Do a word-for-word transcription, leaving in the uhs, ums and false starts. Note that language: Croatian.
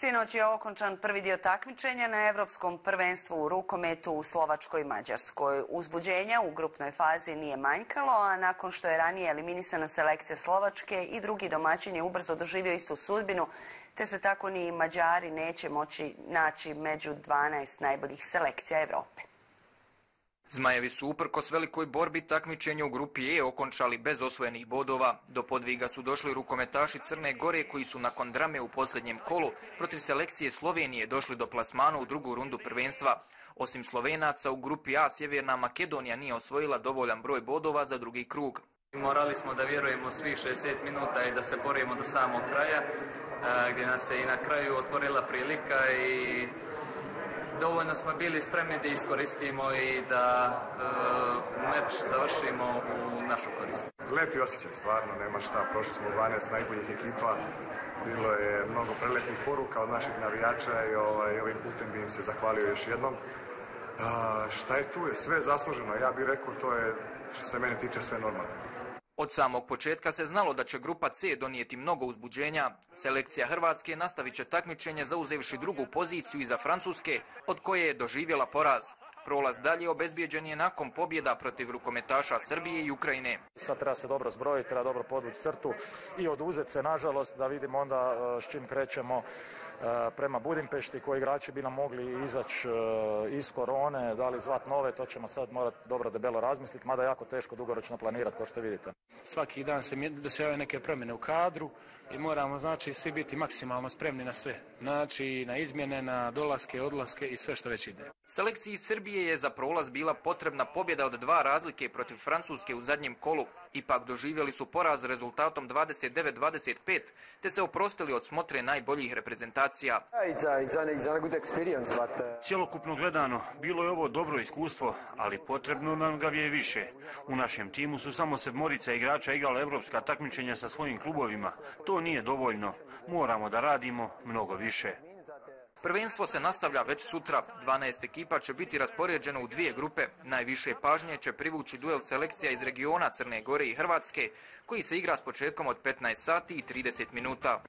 Sinoć je okončan prvi dio takmičenja na Evropskom prvenstvu u rukometu u Slovačkoj i Mađarskoj. Uzbuđenja u grupnoj fazi nije manjkalo, a nakon što je ranije eliminisana selekcija Slovačke i drugi domaćin je ubrzo doživio istu sudbinu, te se tako ni Mađari neće moći naći među dvanaest najboljih selekcija Evrope. Zmajevi su uprkos velikoj borbi takmičenja u grupi E okončali bez osvojenih bodova. Do podviga su došli rukometaši Crne Gore koji su nakon drame u posljednjem kolu protiv selekcije Slovenije došli do plasmana u drugu rundu prvenstva. Osim Slovenaca u grupi A Sjeverna Makedonija nije osvojila dovoljan broj bodova za drugi krug. Morali smo da vjerujemo svih šezdeset minuta i da se borimo do samog kraja, gdje nas se i na kraju otvorila prilika i dovoljno smo bili spremni da iskoristimo i da e, meč završimo u našu korist. Lepi osjećaj, stvarno, nema šta. Prošli smo u dvanaest najboljih ekipa. Bilo je mnogo prelepih poruka od naših navijača i ovaj, ovim putem bi im se zahvalio još jednom. A, šta je tu? Je sve zasluženo. Ja bih rekao, to je, što se mene tiče, sve normalno. Od samog početka se znalo da će grupa C donijeti mnogo uzbuđenja. Selekcija Hrvatske nastavit će takmičenje zauzevši drugu poziciju iza Francuske, od koje je doživjela poraz. Prolaz dalje obezbijeđen je nakon pobjeda protiv rukometaša Srbije i Ukrajine. Sad treba se dobro zbrojiti, treba dobro podvući crtu i oduzeti se, nažalost, da vidimo onda s čim krećemo prema Budimpešti, koji igrači bi nam mogli izaći iz korone, da li zvat nove, to ćemo sad morati dobro debelo razmisliti, mada je jako teško dugoročno planirati, kao što vidite. Svaki dan se dešavaju neke promjene u kadru i moramo, znači, svi biti maksimalno spremni na sve. Znači, na izmjene, na dolaske, odlaske i sve što već ide. Selekciji Srbije je za prolaz bila potrebna pobjeda od dva razlike protiv Francuske u zadnjem kolu. Ipak doživjeli su poraz rezultatom dvadeset devet dvadeset pet, te se oprostili od smotre najboljih reprezentacija. Cjelokupno gledano, bilo je ovo dobro iskustvo, ali potrebno nam ga je više. U našem timu su samo sedmorica igrača igrala evropska takmičenja sa svojim klubovima. To nije dovoljno. Moramo da radimo mnogo više. Prvenstvo se nastavlja već sutra. dvanaest ekipa će biti raspoređeno u dvije grupe. Najviše pažnje će privući duel selekcija iz regiona Crne Gore i Hrvatske, koji se igra s početkom od petnaest sati i trideset minuta.